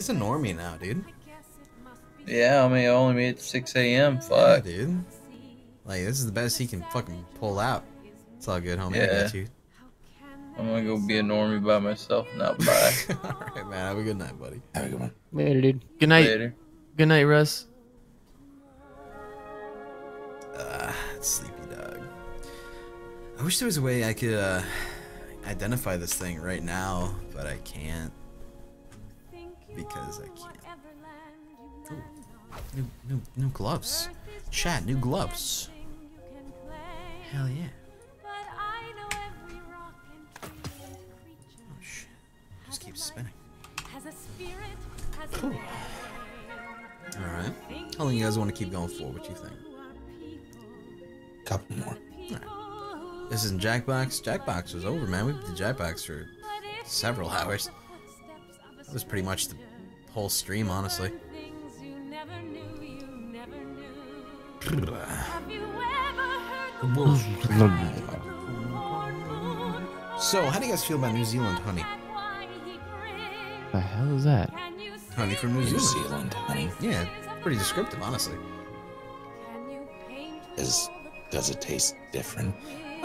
He's a normie now, dude. Yeah, I mean, I only made it to 6 a.m. Yeah, Fuck. dude. Like, this is the best he can fucking pull out. It's all good, homie. I Yeah. got you. I'm gonna go be a normie by myself now. Bye. Alright, man. Have a good night, buddy. Have a good one. Later, dude. Good night. Later. Good night, Russ. Sleepy dog. I wish there was a way I could identify this thing right now, but I can't. Because I can't. Ooh, new gloves. Chat, new gloves. Hell yeah. Oh shit. Just keeps spinning. Alright. How long you guys want to keep going for? What you think? Couple more. Alright. This isn't Jackbox. Jackbox was over, man. We did Jackbox for several hours. That was pretty much the whole stream, honestly. So, how do you guys feel about New Zealand honey? The hell is that? Honey from New New Zealand. Zealand honey. Yeah, pretty descriptive, honestly. Does it taste different?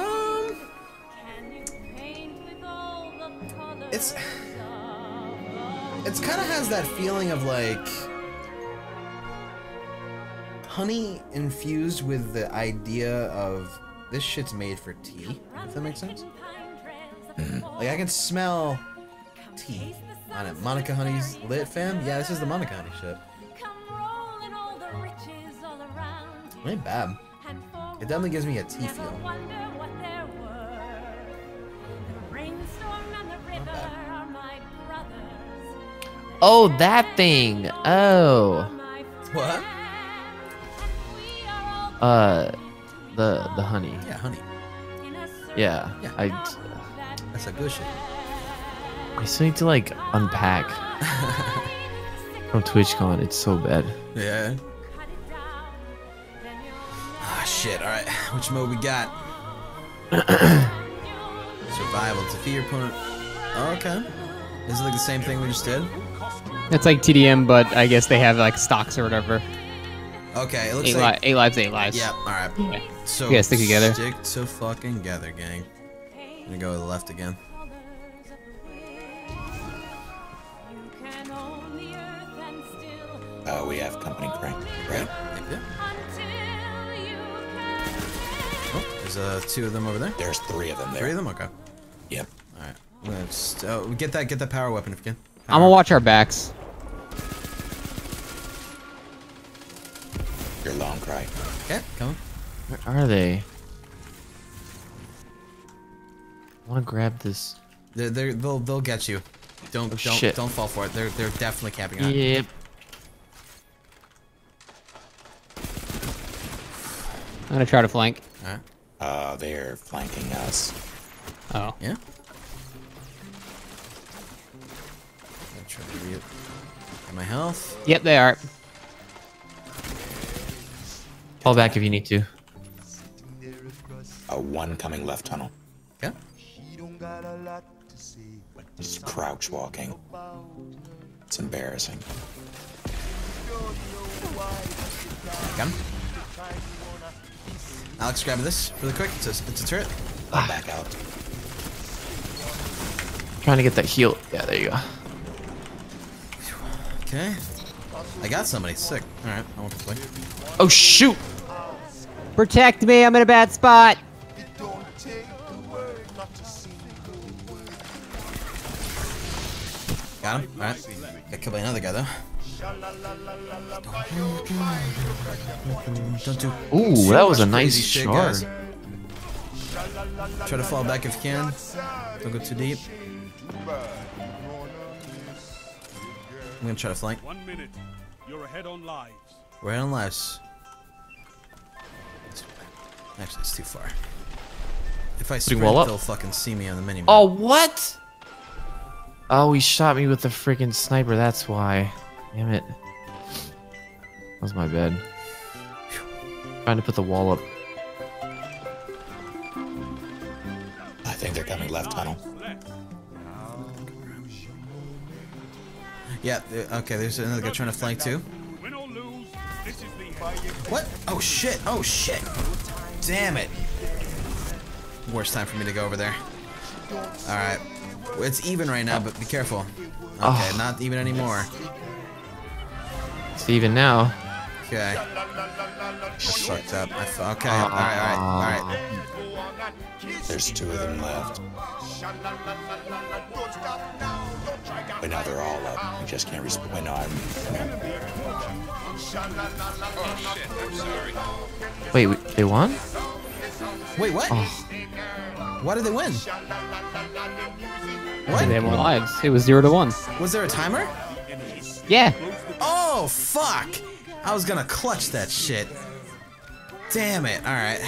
It's kind of has that feeling of like honey infused with the idea of this shit's made for tea, if that makes sense. Like I can smell tea on it. Monica Honey's lit, fam? Yeah, this is the Monica Honey shit. It ain't bad. It definitely gives me a tea feel. Oh, that thing. Oh. What? The honey. Yeah, honey. Yeah. Yeah. That's a good shit. I still need to like unpack from TwitchCon. It's so bad. Yeah. Ah, shit. All right. Which mode we got? Survival. Defeat your opponent. Oh, okay. Is it like the same thing we just did? It's like TDM, but I guess they have like stocks or whatever. Okay, it looks like... 8 lives, 8 lives. Yeah, alright. Yeah. So, You guys stick together. Stick to fucking together, gang. I'm gonna go to the left again. We have company, Cry. Right? Yep. Oh, there's two of them over there. There's 3 of them there. 3 of them? Okay. Yep. Alright. I'm gonna just... get that power weapon if you can. I'm gonna watch our backs. You're long, Cry. Okay, come on. Where are they? I want to grab this. They'll get you. Don't fall for it. They're definitely camping out. Yep. I'm gonna try to flank. Alright. They're flanking us. Oh. Yeah. I'm trying to get my health. Yep, they are. Fall back if you need to. One coming left tunnel. Okay. Just crouch walking. It's embarrassing. Got him. Alex, grab this really quick. It's a turret. Back out. Trying to get that heal. Yeah, there you go. Okay. I got somebody. Sick. Alright, I want this way. Oh, shoot! Protect me, I'm in a bad spot. Got him. Alright. Got killed by another guy, though. Don't do Ooh, too that was a much nice crazy shit, shard. guys. Try to fall back if you can. Don't go too deep. I'm gonna try to flank. 1 minute. You're ahead on lives. We're ahead on lives. Actually, it's too far. If I sprint, wall up? they'll fucking see me on the mini. Oh, what? Oh, he shot me with the freaking sniper. That's why. Damn it. That was my bad. Trying to put the wall up. I think they're coming left tunnel. Yeah, okay, there's another guy trying to flank too. Win or lose, this is the end. What? Oh shit, oh shit. Damn it. Worst time for me to go over there. Alright. It's even right now, but be careful. Okay, not even anymore. It's even now. Okay. That's fucked up. Okay, alright. There's 2 of them left. But now they're all up. We just can't respawn. Wait, no, Wait, they won? Wait, what? Oh. Why did they win? They What? have more lives. It was 0-1. Was there a timer? Yeah. Oh, fuck! I was gonna clutch that shit. Damn it. Alright.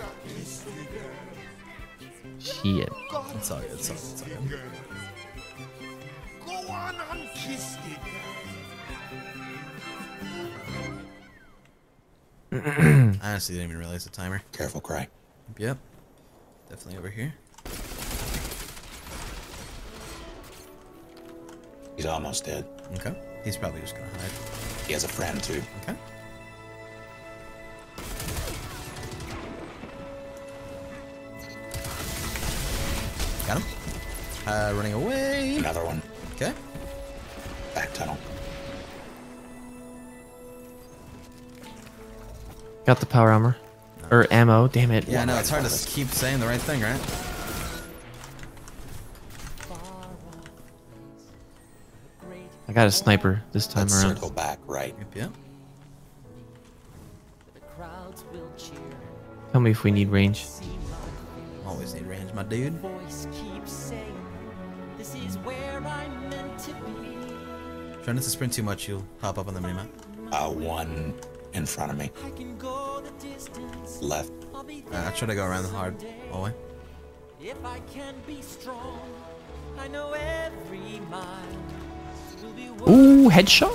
Shit. It's all good. It's all good. Go on and kiss it. I honestly didn't even realize the timer. careful, Cry. Yep. Definitely over here. He's almost dead. Okay. He's probably just gonna hide. He has a friend, too. Okay. Got him. Running away. Another one. Okay. Back tunnel. Got the power armor. Or ammo, damn it. Yeah, no, it's hard to keep saying the right thing, right? I got a sniper this time Let's around. circle back right. Yep. Tell me if we need range. Always need range, my dude. Try not to sprint too much, you'll pop up on the minimap. One in front of me. Left. I'll try to go around the hard hallway. If I can be strong, I know every mile will be worth Ooh, headshot?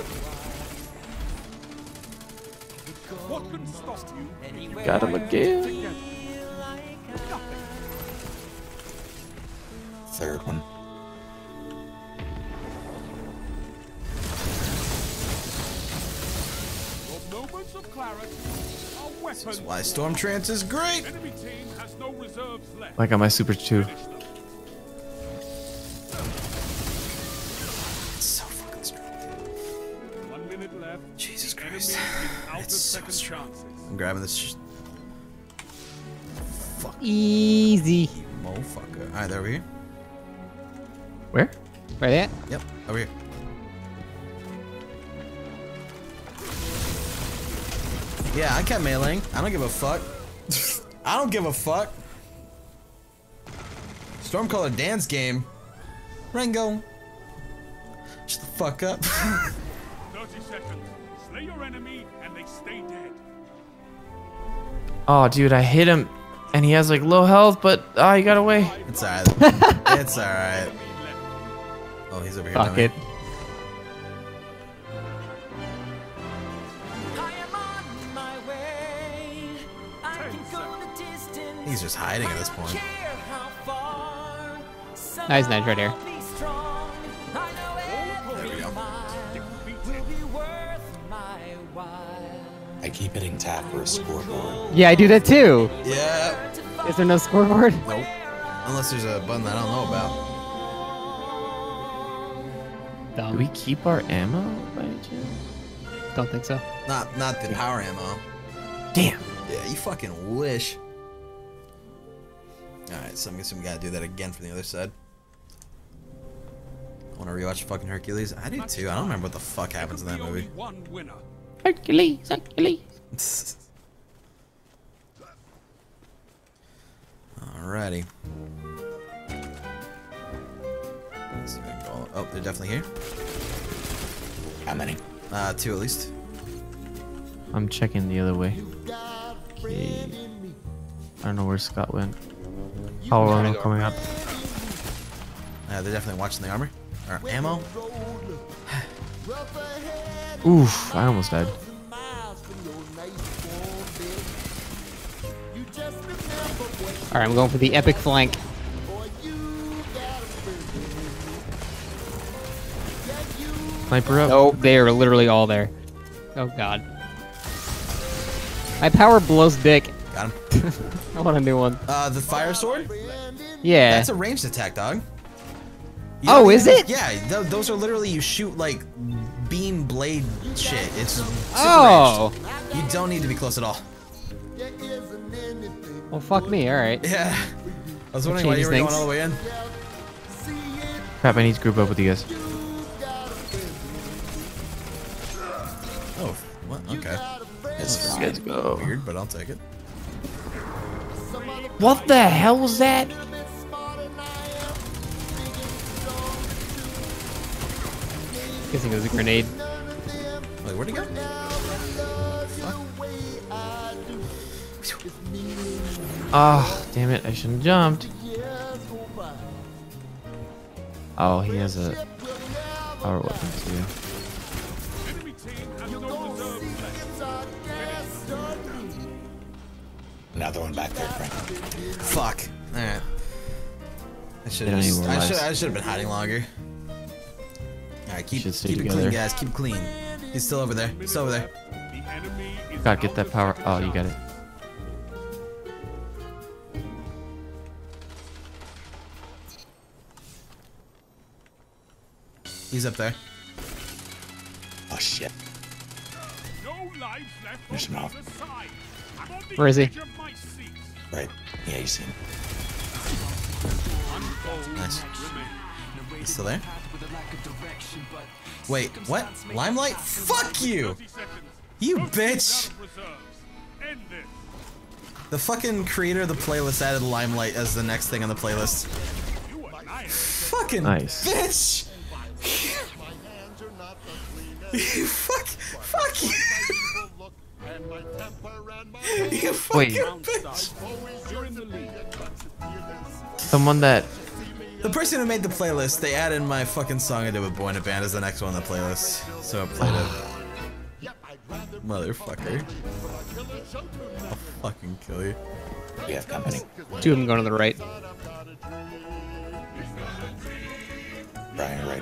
What can stop you? anywhere. Got him again. Third one. Your moments of clarity are That's weapons. why Storm Trance is great! Enemy team has no reserves left. I got my super 2. Finish them. It's so fucking strong. 1 minute left. Jesus The enemy Christ. is out of It's so second strong. chances. I'm grabbing this Easy. motherfucker. Alright, they're over here. Where? Right there? Yep, over here. Yeah, I kept meleeing. I don't give a fuck. I don't give a fuck. Stormcaller dance game. Rengo. Shut the fuck up. 30 seconds. Slay your enemy and they stay dead. Oh, dude, I hit him. And he has like low health, but he got away. It's alright. It's alright. Oh, he's over here. Fuck it. I am on my way. I can go the distance. He's just hiding at this point. Care how far. Nice, nice, right here. Somehow be strong. I know There we every go. mile will be worth my while. I keep hitting tab for a scoreboard. Yeah, I do that too. Yeah. Is there no scoreboard? Nope. Unless there's a button that I don't know about. Do Dumb. we keep our ammo by any chance? Don't think so. Not the power ammo. Damn. Yeah, you fucking wish. Alright, so I'm guessing we gotta do that again from the other side. I wanna rewatch fucking Hercules? I do too. I don't remember what the fuck happens in that There could be movie. only one winner. Hercules, Hercules. Alrighty. Let's see if I can go- Oh, they're definitely here. How many? 2 at least. I'm checking the other way. Okay. I don't know where Scott went. Power armor coming up. They're definitely watching the armor. Or ammo. Oof, I almost died. Alright, I'm going for the epic flank. Sniper up. Oh, they are literally all there. Oh god. My power blows dick. Got him. I want a new one. The fire sword? Yeah. That's a ranged attack, dog. You Oh, don't is even- it? Yeah, those are literally, you shoot like beam blade shit. It's super Oh. ranged. You don't need to be close at all. Well, fuck me. All right. Yeah. I was wondering why you Changes were going things. all the way in. Crap, I need to group up with you guys. Oh, what? Okay. It's Let's go. weird, but I'll take it. What the hell was that? Guessing it was a grenade. Wait, where'd he go? Ah, damn it! I shouldn't have jumped. Oh, he has a power weapon too. Enemy team has no reserves left. Another one back there, Frank. Fuck. Alright. I should They don't need have more lives. I should have been hiding longer. Alright, keep Should stay it clean, together. guys. Keep it clean. He's still over there. He's still over there. The enemy is Gotta get that power. Oh, you got it. He's up there. Oh shit. no lives left There's on him off. either side. I'm on the Where is he? edge of my seat. Right. Yeah, you see him. Nice. He's still there? Wait, what? Limelight? Fuck you! 30 seconds. You Don't bitch! use out reserves. End this. The fucking creator of the playlist added Limelight as the next thing on the playlist. You annihilate. Fucking Nice. bitch! Fuck you! You fucking Wait. bitch! You're in the lead. Someone that. The person who made the playlist, they added my fucking song I did with Boy in a Band as the next one on the playlist. So I played it. Motherfucker. I'll fucking kill you. We have company. Two of them going to the right. Brian, right.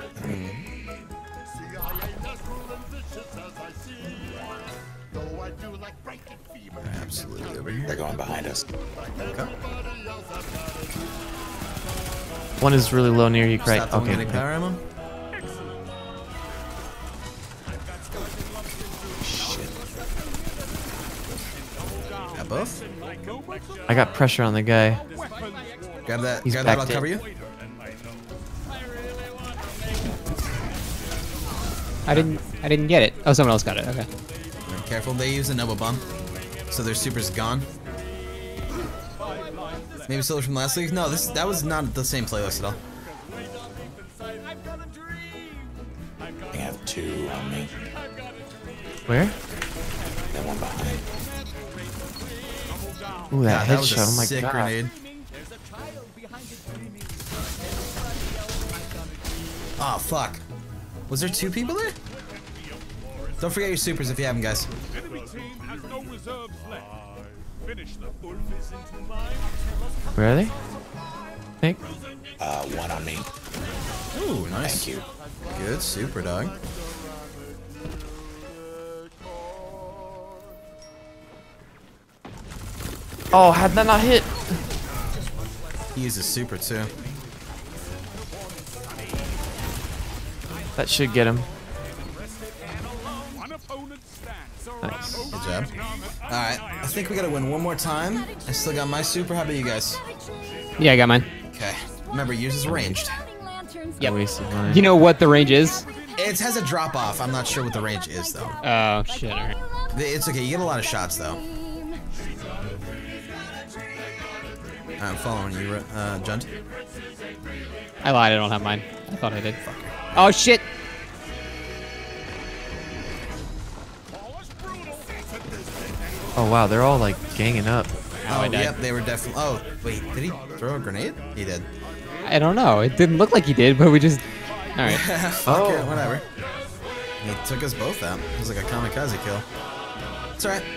Absolutely over here. They're going behind us. One is really low near you, right? Stop the one Okay. getting power ammo? Shit. Got both? I got pressure on the guy. Grab that. He's Grab that, I'll backed cover in. you. I didn't get it. Oh, someone else got it. Okay. Careful, they use a Nova Bomb. So their super's gone. Maybe still from last week? No, that was not the same playlist at all. They have two on me. Where? Then one behind. Ooh, that God, was a headshot. Oh my sick god. grenade. Oh, fuck. Was there two people there? Don't forget your supers if you have them, guys. Enemy team has no reserves left. Finish them. Where are they? Nick? One on me. Ooh, nice. Thank you. Good super, dog. Oh, had that not hit? He uses super too. That should get him. One opponent stands. Nice. Good job. Alright, I think we gotta win one more time. I still got my super. How about you guys? Yeah, I got mine. Okay. Remember, yours is ranged. Yep. I wasted mine. You know what the range is? It has a drop off. I'm not sure what the range is though. Oh shit! All right. It's okay. You get a lot of shots though. I'm following you, Junt. I lied. I don't have mine. I thought I did. Oh shit! Oh wow, they're all like ganging up. Oh, I died. Yep, they were definitely. Oh, wait, did he throw a grenade? He did. I don't know. It didn't look like he did, but we just. All right. Fuck it, whatever. He took us both out. It was like a kamikaze kill. It's alright.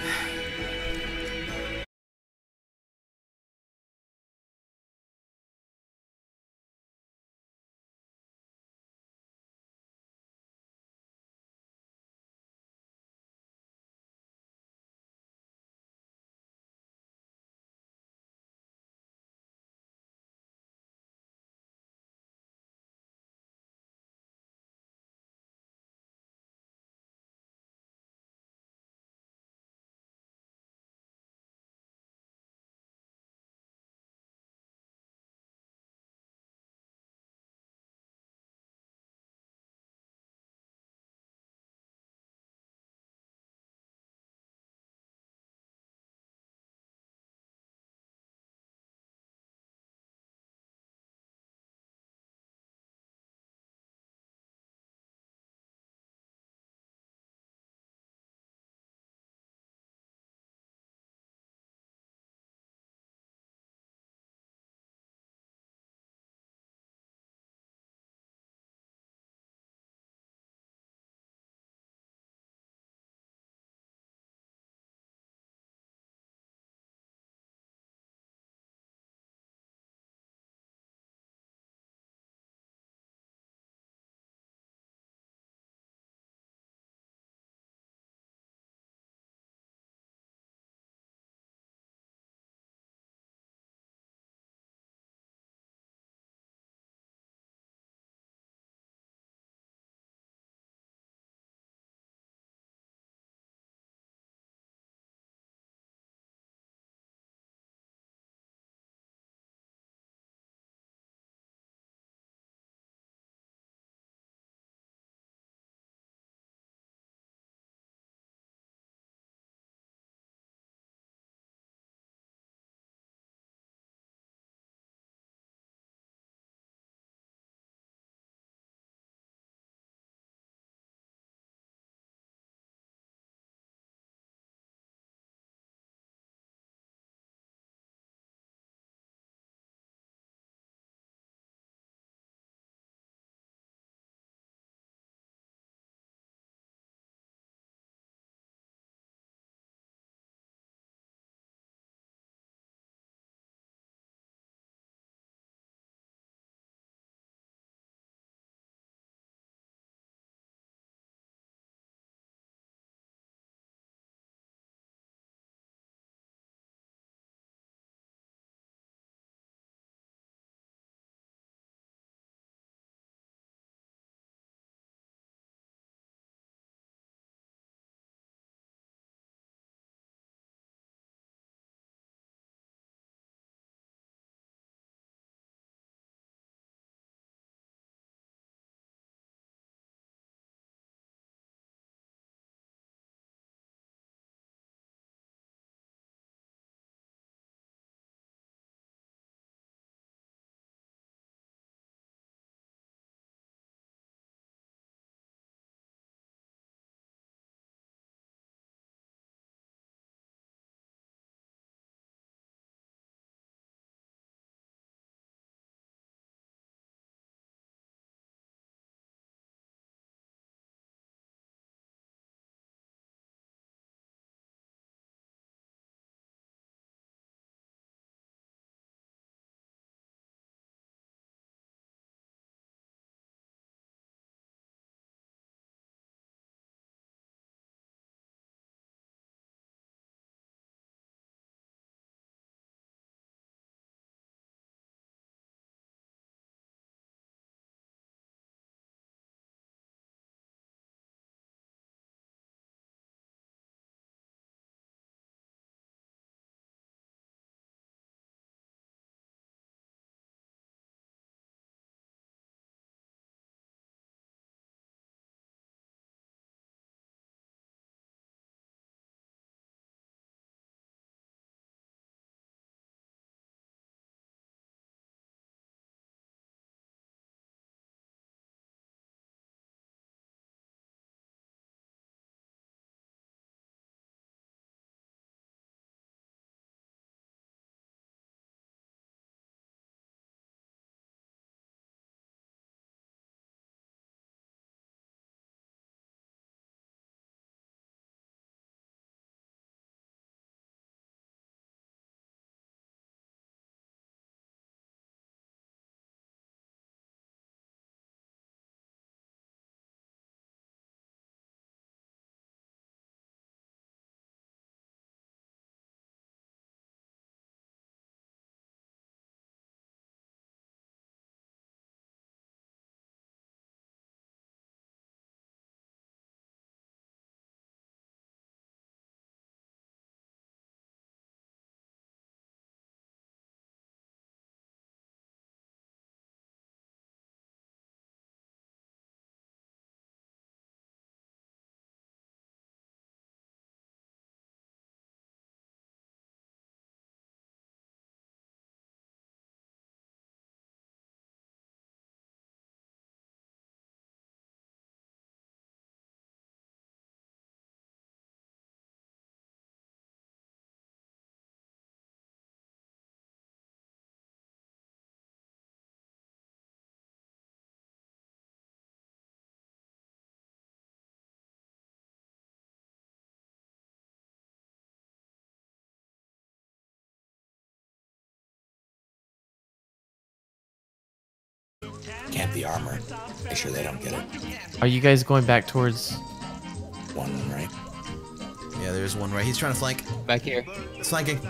camp the armor. Make sure they don't get it. Are you guys going back towards? One right. Yeah, there's one right. He's trying to flank. Back here. He's flanking.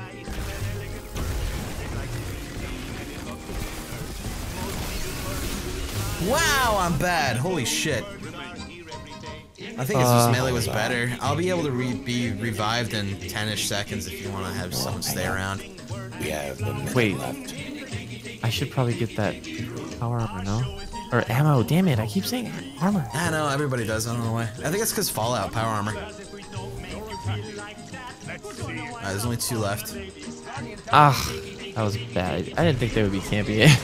Wow, I'm bad. Holy shit. I think it's just melee was better. I'll be able to be revived in 10-ish seconds if you want to have someone stay around. We have a minute Wait. left. I should probably get that power armor, no? Or ammo. Damn it! I keep saying armor. I know, everybody does. I don't know why. I think it's because Fallout, power armor. There's only 2 left. Ah, that was bad. I didn't think they would be camping it.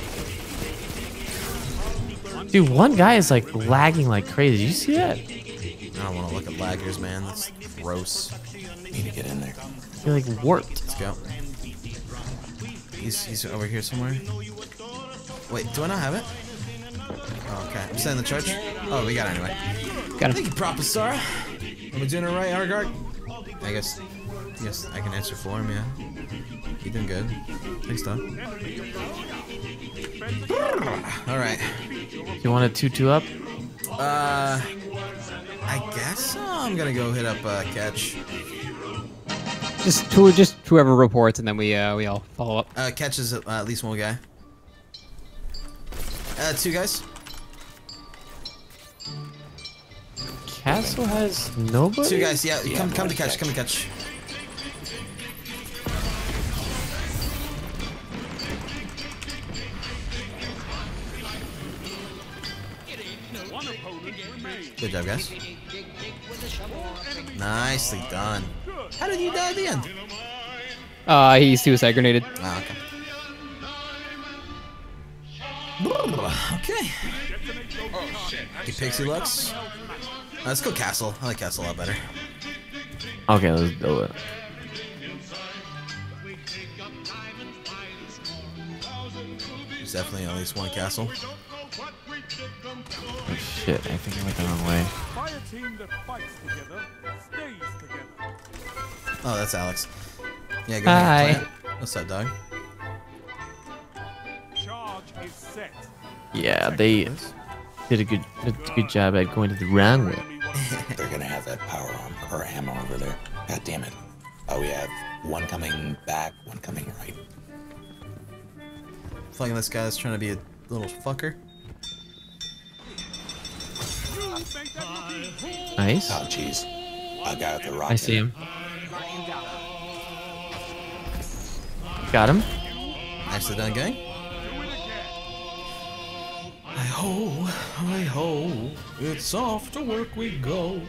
Dude, one guy is like lagging like crazy. Did you see that? I don't want to look at laggers, man. That's gross. Need to get in there. You're like warped. Let's go. He's over here somewhere. Wait, do I not have it? Oh, okay. I'm setting the charge. Oh, we got it anyway. Got him. Thank you, Propasara. Am I doing it right, Argard? I guess I can answer for him, yeah. You doing good. Thanks, Doc. Alright. You want a 2-2 up? I guess so. I'm gonna go hit up Catch. Just whoever reports, and then we all follow up. Catch is at least one guy. 2 guys. Castle has nobody? 2 guys, yeah. Yeah, Come to one catch, catch. come to catch. Good job, guys. Nicely done. How did you die at the end? He suicide grenaded. Ah, okay. Okay. Hey, Pixie Lux. Let's go Castle. I like Castle a lot better. Okay, let's do it. There's definitely at least one Castle. Oh shit, I think I went the wrong way. Fire team that fights together stays together. Oh, that's Alex. Yeah, go Hi. ahead. Plant. What's up, dog? Charge is set. Yeah, they did a good job at going to the wrong way. They're gonna have that power arm or ammo over there. God damn it. Oh, we have one coming back, one coming right. Flanking this guy that's trying to be a little fucker. Nice. Oh, jeez. A guy with the rocket. I see him. Got him. Nicely done, gang. Hi ho, it's off to work we go.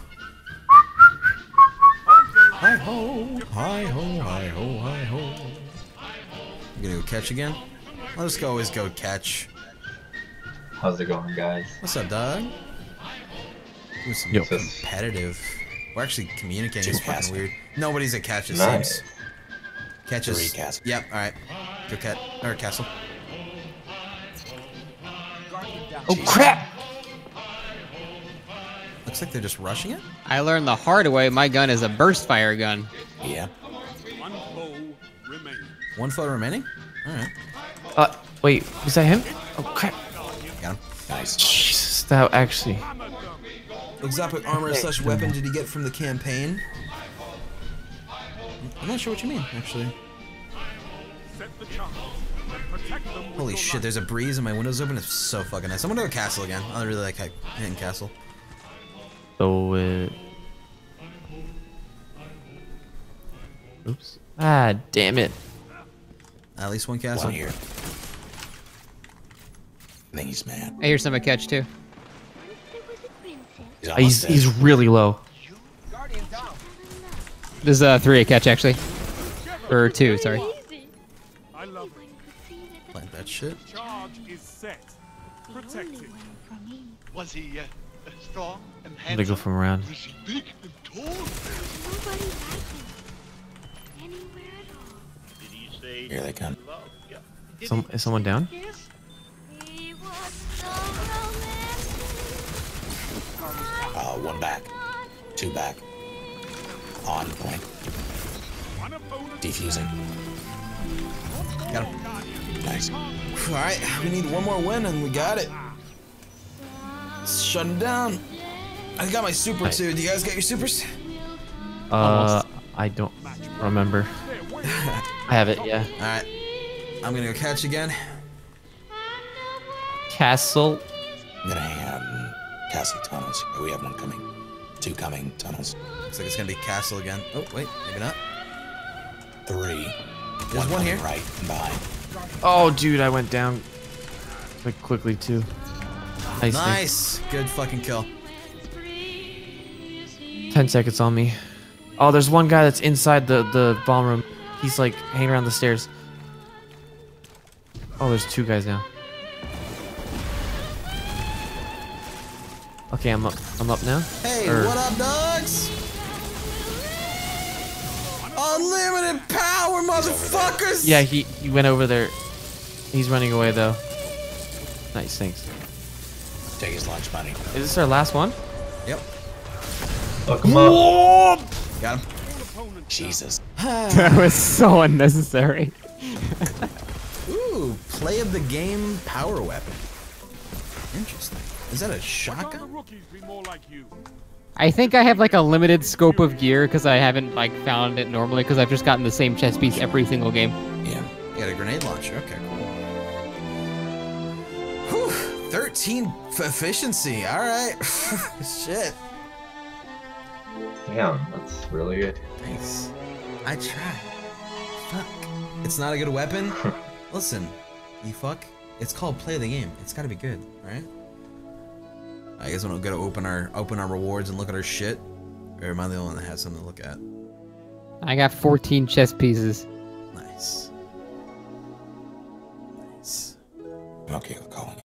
Hi ho, hi ho, hi ho, hi ho. You gonna go catch again? Let's go always go catch. How's it going, guys? What's up, dog? Ooh, some Yo. competitive. We're actually communicating. It's Two fucking castle. weird. Nobody's at catch, it Nice. seems. Catches. 3 castle. Yep, alright. Go cat. Or castle. Oh crap! Looks like they're just rushing it. I learned the hard way. My gun is a burst fire gun. Yeah. One foe remains. 1 foe remaining? Alright. Wait, was that him? Oh crap! Got him. Nice. Jesus, that actually. Exotic armor slash weapon did he get from the campaign? I'm not sure what you mean, actually. Set the charge. Protect them with Holy your shit, life. there's a breeze and my window's open. It's so fucking nice. I'm gonna go castle again. I really like hitting castle. So oops. Ah, damn it. At least one castle. One here. I think he's mad. I hear some catch too. He's almost dead. He's really low. There's 3 a catch actually, or 2. Sorry. I love it. Plant that shit. Charge is set. Protect it. Was he strong and I'm gonna handsome? go from around. Was he big and tall? Did he say Here they come. love? Yeah. Is someone down? One back. 2 back. On point. One opponent Defusing. Got him. Nice. Alright, we need one more win and we got it. Shut him down. I got my super too. Do you guys get your supers? I don't remember. I have it, yeah. Alright. I'm gonna go catch again. Castle. I'm gonna hand Castle tunnels. We have one coming. 2 coming tunnels. Looks like it's gonna be castle again. Oh, wait, maybe not. 3. There's one here. Right and behind. Oh, dude, I went down quickly too. Nice. Nice. Good fucking kill. 10 seconds on me. Oh, there's one guy that's inside the bomb room. He's like hanging around the stairs. Oh, there's 2 guys now. Okay, I'm up now. Hey, what up, dogs? Unlimited power, motherfuckers! Yeah, he went over there. He's running away though. Nice, thanks. Take his lunch money. Is this our last one? Yep. Fuck him up. Got him. Jesus. That was so unnecessary. Ooh, play of the game power weapon. Interesting. Is that a shotgun? Rookies be more like you. I think I have like a limited scope of gear because I haven't like found it normally because I've just gotten the same chest piece every single game. Yeah. You got a grenade launcher. Okay, cool. Whew, 13 efficiency. All right. Shit. Damn, that's really good. Thanks. I tried. Fuck. It's not a good weapon? Listen, you fuck. It's called play of the game. It's gotta be good, right? I guess we'll go to open our rewards and look at our shit. Or am I the only one that has something to look at? I got 14 chest pieces. Nice. Nice. Okay, Colin.